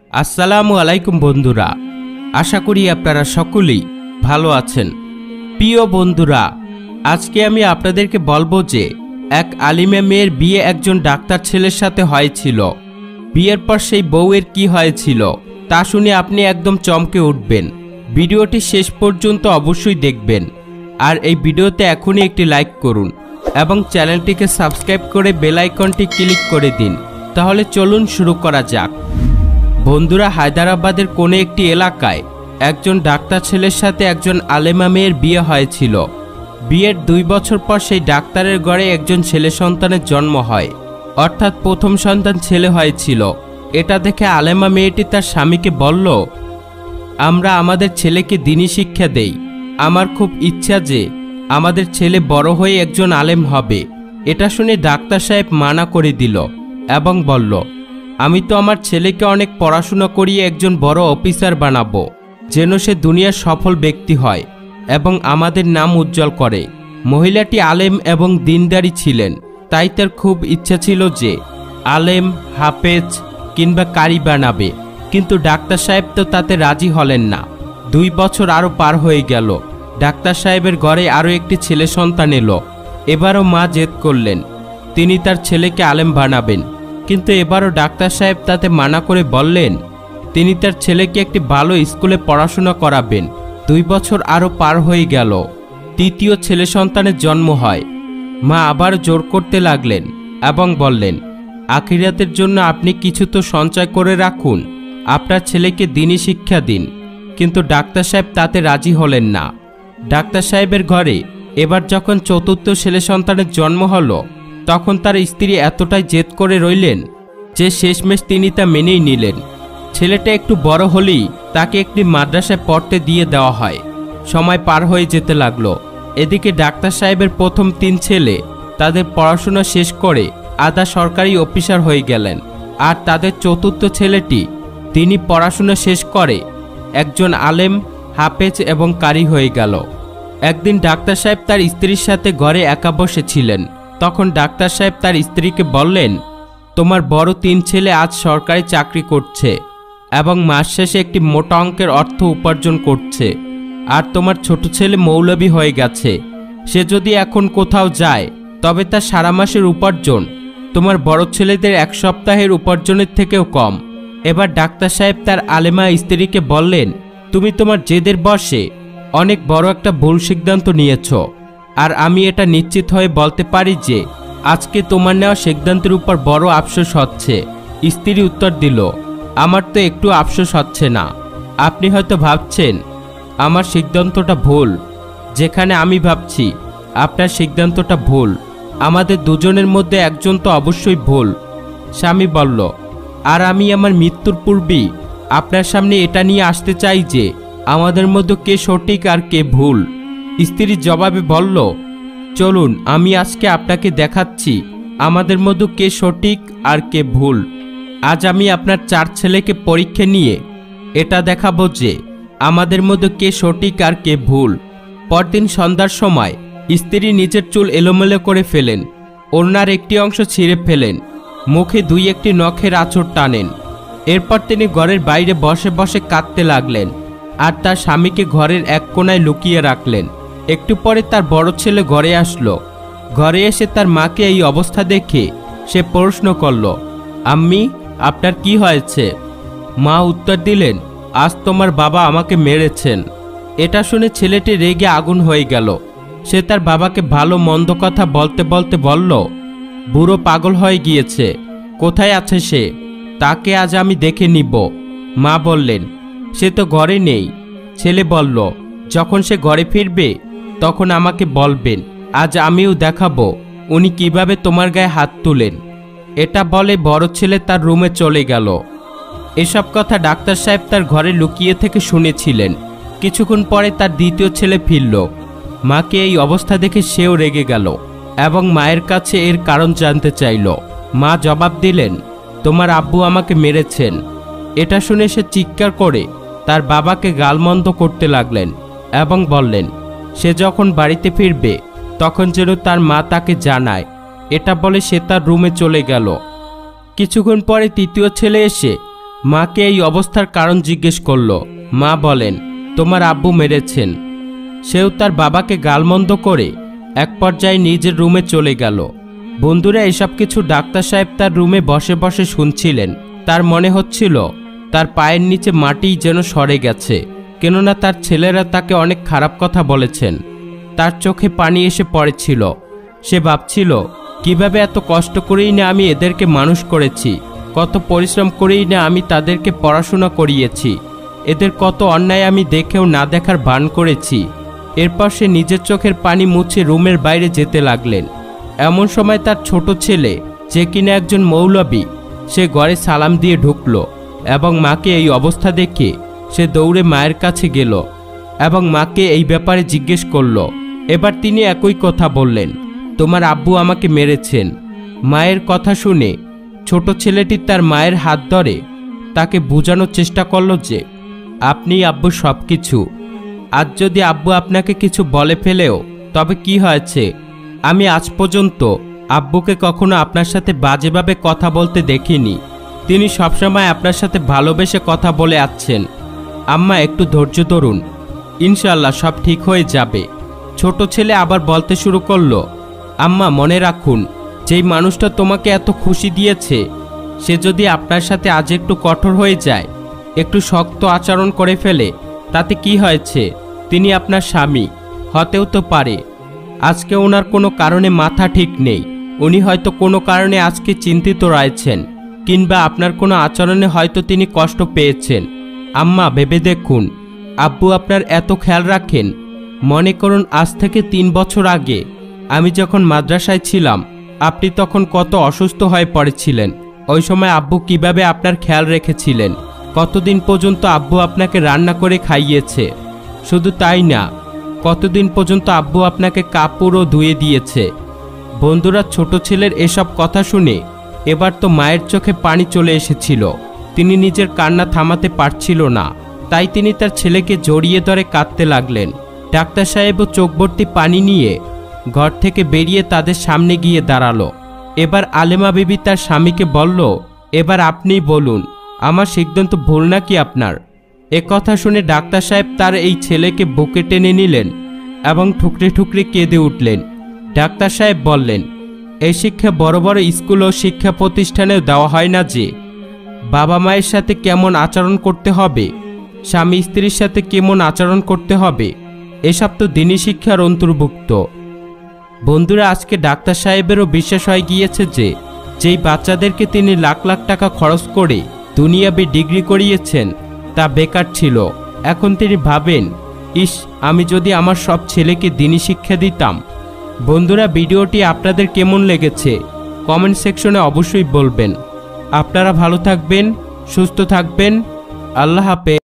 আসসালামু আলাইকুম বন্ধুরা, আশা করি আপনারা সকলেই ভালো আছেন। প্রিয় বন্ধুরা, আজকে আমি আপনাদেরকে বলবো যে এক আলিমা মেয়ের বিয়ে একজন ডাক্তার ছেলের সাথে হয়েছিল। বিয়ের পর সেই বউয়ের কি হয়েছিল তা শুনে আপনি একদম চমকে উঠবেন। ভিডিওটি শেষ পর্যন্ত অবশ্যই দেখবেন। আর এই ভিডিওতে এখনই একটি লাইক করুন এবং চ্যানেলটিকে সাবস্ক্রাইব করে বেল আইকনটি ক্লিক করে দিন। তাহলে চলুন শুরু করা যাক। বন্ধুরা, হায়দ্রাবাদের কোনে একটি এলাকায় একজন ডাক্তার ছেলের সাথে একজন আলেমা মেয়ের বিয়ে হয়েছিল। বিয়ের 2 বছর পর সেই ডাক্তারের ঘরে একজন ছেলে সন্তানের জন্ম হয়, অর্থাৎ প্রথম সন্তান ছেলে হয়েছিল। এটা দেখে আলেমা মেয়েটি তার স্বামীকে বলল, আমরা আমাদের ছেলেকে দ্বীনি শিক্ষা দেই। আমার খুব ইচ্ছা যে আমাদের ছেলে বড় হয়ে একজন আলেম হবে। এটা শুনে ডাক্তার সাহেব মানা করে দিল এবং বলল, আমি তো আমার ছেলেকে অনেক পড়াশোনা করিয়ে একজন বড় অফিসার বানাবো, যেন সে দুনিয়ার সফল ব্যক্তি হয় এবং আমাদের নাম উজ্জ্বল করে। মহিলাটি আলেম এবং দিনদারি ছিলেন, তাই তার খুব ইচ্ছা ছিল যে আলেম, হাফেজ কিংবা কারি বানাবে। কিন্তু ডাক্তার সাহেব তো তাতে রাজি হলেন না। 2 বছর আরও পার হয়ে গেল। ডাক্তার সাহেবের ঘরে আরও একটি ছেলে সন্তান এলো। এবারও মা জেদ করলেন তিনি তার ছেলেকে আলেম বানাবেন, কিন্তু এবারও ডাক্তার সাহেব তাতে মানা করে বললেন তিনি তার ছেলেকে একটি ভালো স্কুলে পড়াশোনা করাবেন। 2 বছর আরও পার হয়ে গেল। 3য় ছেলে সন্তানের জন্ম হয়। মা আবার জোর করতে লাগলেন এবং বললেন, আখিরাতের জন্য আপনি কিছু তো সঞ্চয় করে রাখুন, আপনার ছেলেকে দ্বীনি শিক্ষা দিন। কিন্তু ডাক্তার সাহেব তাতে রাজি হলেন না। ডাক্তার সাহেবের ঘরে এবার যখন 4র্থ ছেলে সন্তানের জন্ম হলো, তখন তার স্ত্রী এতটাই জেদ করে রইলেন যে শেষমেশ তিনি তা মেনেই নিলেন। ছেলেটা একটু বড় হলেই তাকে একটি মাদ্রাসায় পড়তে দিয়ে দেওয়া হয়। সময় পার হয়ে যেতে লাগলো। এদিকে ডাক্তার সাহেবের প্রথম 3 ছেলে তাদের পড়াশোনা শেষ করে আধা সরকারি অফিসার হয়ে গেলেন। আর তাদের 4র্থ ছেলেটি তিনি পড়াশোনা শেষ করে একজন আলেম, হাফেজ এবং কারি হয়ে গেল। একদিন ডাক্তার সাহেব তার স্ত্রীর সাথে ঘরে একা বসেছিলেন। তখন ডাক্তার সাহেব তার স্ত্রীকে বললেন, তোমার বড় 3 ছেলে আজ সরকারি চাকরি করছে এবং মাস শেষে একটি মোটা অঙ্কের অর্থ উপার্জন করছে, আর তোমার ছোট ছেলে মৌলবি হয়ে গেছে। সে যদি এখন কোথাও যায় তবে তার সারা মাসের উপার্জন তোমার বড় ছেলেদের 1 সপ্তাহের উপার্জনের থেকেও কম। এবার ডাক্তার সাহেব তার আলেমা স্ত্রীকে বললেন, তুমি তোমার জেদের বশে অনেক বড় একটা ভুল সিদ্ধান্ত নিয়েছ, আর আমি এটা নিশ্চিত হয়ে বলতে পারি যে আজকে তোমার নেওয়া সিদ্ধান্তের উপর বড় আফসোস হচ্ছে। স্ত্রী উত্তর দিল, আমার তো একটু আফসোস হচ্ছে না। আপনি হয়তো ভাবছেন আমার সিদ্ধান্তটা ভুল, যেখানে আমি ভাবছি আপনার সিদ্ধান্তটা ভুল। আমাদের দুজনের মধ্যে একজন তো অবশ্যই ভুল। স্বামী বলল, আর আমি আমার মৃত্যুর পূর্বেই আপনার সামনে এটা নিয়ে আসতে চাই যে আমাদের মধ্যে কে সঠিক আর কে ভুল। স্ত্রী জবাবে বলল, চলুন আমি আজকে আপনাকে দেখাচ্ছি আমাদের মধ্যে কে সঠিক আর কে ভুল। আজ আমি আপনার 4 ছেলেকে পরীক্ষা নিয়ে এটা দেখাবো যে আমাদের মধ্যে কে সঠিক আর কে ভুল। পরদিন সন্ধ্যার সময় স্ত্রী নিজের চুল এলোমেলো করে ফেলেন, ওড়নার একটি অংশ ছিঁড়ে ফেলেন, মুখে 2-1টি নখের আঁচড় টানেন। এরপর তিনি ঘরের বাইরে বসে বসে কাঁদতে লাগলেন আর তার স্বামীকে ঘরের এক কোণায় লুকিয়ে রাখলেন। একটু পরে তার বড় ছেলে ঘরে আসলো। ঘরে এসে তার মাকে এই অবস্থা দেখে সে প্রশ্ন করল, আম্মি, আপনার কি হয়েছে? মা উত্তর দিলেন, আজ তোমার বাবা আমাকে মেরেছেন। এটা শুনে ছেলেটি রেগে আগুন হয়ে গেল। সে তার বাবাকে ভালো মন্দ কথা বলতে বলতে বলল, বুড়ো পাগল হয়ে গিয়েছে, কোথায় আছে সে? তাকে আজ আমি দেখে নিব। মা বললেন, সে তো ঘরে নেই। ছেলে বলল, যখন সে ঘরে ফিরবে তখন আমাকে বলবেন, আজ আমিও দেখাবো উনি কিভাবে তোমার গায়ে হাত তুলেন। এটা বলে বড় ছেলে তার রুমে চলে গেল। এসব কথা ডাক্তার সাহেব তার ঘরে লুকিয়ে থেকে শুনেছিলেন। কিছুক্ষণ পরে তার 2য় ছেলে ফিরল। মাকে এই অবস্থা দেখে সেও রেগে গেল এবং মায়ের কাছে এর কারণ জানতে চাইল। মা জবাব দিলেন, তোমার আব্বু আমাকে মেরেছেন। এটা শুনে সে চিৎকার করে তার বাবাকে গালমন্দ করতে লাগলেন এবং বললেন সে যখন বাড়িতে ফিরবে তখন যেন তার মা তাকে জানায়। এটা বলে সে তার রুমে চলে গেল। কিছুক্ষণ পরে 3য় ছেলে এসে মাকে এই অবস্থার কারণ জিজ্ঞেস করলো। মা বলেন, তোমার আব্বু মেরেছেন। সেও তার বাবাকে গালমন্দ করে এক পর্যায়ে নিজের রুমে চলে গেল। বন্ধুরা, এসব কিছু ডাক্তার সাহেব তার রুমে বসে বসে শুনছিলেন। তার মনে হচ্ছিল তার পায়ের নিচে মাটিই যেন সরে গেছে, কেননা তার ছেলেরা তাকে অনেক খারাপ কথা বলেছেন। তার চোখে পানি এসে পড়েছিল। সে ভাবছিল, কিভাবে এত কষ্ট করেই না আমি এদেরকে মানুষ করেছি, কত পরিশ্রম করেই না আমি তাদেরকে পড়াশোনা করিয়েছি, এদের কত অন্যায় আমি দেখেও না দেখার ভান করেছি। এরপর সে নিজের চোখের পানি মুছে রুমের বাইরে যেতে লাগলেন। এমন সময় তার ছোট ছেলে, যে কিনা একজন মৌলবী, সে ঘরে সালাম দিয়ে ঢুকলো এবং মাকে এই অবস্থা দেখে সে দৌড়ে মায়ের কাছে গেল এবং মাকে এই ব্যাপারে জিজ্ঞেস করলো। এবার তিনি একই কথা বললেন, তোমার আব্বু আমাকে মেরেছেন। মায়ের কথা শুনে ছোট ছেলেটি তার মায়ের হাত ধরে তাকে বোঝানোর চেষ্টা করলো যে আপনি আব্বু সব কিছু। আজ যদি আব্বু আপনাকে কিছু বলে ফেলেও তবে কি হয়েছে, আমি আজ পর্যন্ত আব্বুকে কখনো আপনার সাথে বাজেভাবে কথা বলতে দেখিনি। তিনি সবসময় আপনার সাথে ভালোবেসে কথা বলে আসছেন। আম্মা, একটু ধৈর্য ধরুন, ইনশাআল্লাহ সব ঠিক হয়ে যাবে। ছোট ছেলে আবার বলতে শুরু করলো, আম্মা মনে রাখুন, যেই মানুষটা তোমাকে এত খুশি দিয়েছে সে যদি আপনার সাথে আজ একটু কঠোর হয়ে যায়, একটু শক্ত আচরণ করে ফেলে, তাতে কি হয়েছে? তিনি আপনার স্বামী, হতেও তো পারে আজকে ওনার কোনো কারণে মাথা ঠিক নেই, উনি হয়তো কোনো কারণে আজকে চিন্তিত রয়েছেন, কিংবা আপনার কোনো আচরণে হয়তো তিনি কষ্ট পেয়েছেন। আম্মা ভেবে দেখুন, আব্বু আপনার এত খেয়াল রাখেন। মনে করুন আজ থেকে 3 বছর আগে আমি যখন মাদ্রাসায় ছিলাম, আপনি তখন কত অসুস্থ হয়ে পড়েছিলেন। ওই সময় আব্বু কিভাবে আপনার খেয়াল রেখেছিলেন, কতদিন পর্যন্ত আব্বু আপনাকে রান্না করে খাইয়েছে। শুধু তাই না, কতদিন পর্যন্ত আব্বু আপনাকে কাপড়ও ধুয়ে দিয়েছে। বন্ধুরা, ছোট ছেলের এসব কথা শুনে এবার তো মায়ের চোখে পানি চলে এসেছিল। তিনি নিজের কান্না থামাতে পারছিল না, তাই তিনি তার ছেলেকে জড়িয়ে ধরে কাঁদতে লাগলেন। ডাক্তার সাহেবও চোখ ভর্তি পানি নিয়ে ঘর থেকে বেরিয়ে তাদের সামনে গিয়ে দাঁড়ালো। এবার আলেমা বিবি তার স্বামীকে বলল, এবার আপনিই বলুন, আমার সিদ্ধান্ত ভুল নাকি আপনার? কথা শুনে ডাক্তার সাহেব তার এই ছেলেকে বুকে টেনে নিলেন এবং ঠুকরে ঠুকরে কেঁদে উঠলেন। ডাক্তার সাহেব বললেন, এই শিক্ষা বড় বড় স্কুল ও শিক্ষা প্রতিষ্ঠানেও দেওয়া হয় না যে বাবা মায়ের সাথে কেমন আচরণ করতে হবে, স্বামী স্ত্রীর সাথে কেমন আচরণ করতে হবে, এসব তো দিনী শিক্ষার অন্তর্ভুক্ত। বন্ধুরা, আজকে ডাক্তার সাহেবেরও বিশ্বাস হয়ে গিয়েছে যে যেই বাচ্চাদেরকে তিনি লাখ লাখ টাকা খরচ করে দুনিয়াবি ডিগ্রি করিয়েছেন তা বেকার ছিল। এখন তিনি ভাবেন, ইস, আমি যদি আমার সব ছেলেকে দিনী শিক্ষা দিতাম। বন্ধুরা, ভিডিওটি আপনাদের কেমন লেগেছে কমেন্ট সেকশনে অবশ্যই বলবেন। আপনারা ভালো থাকবেন, সুস্থ থাকবেন। আল্লাহ হাফেজ।